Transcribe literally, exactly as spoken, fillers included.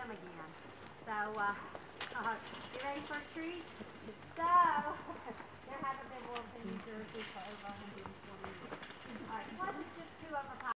him again. So, uh, uh, you ready for a treat? So,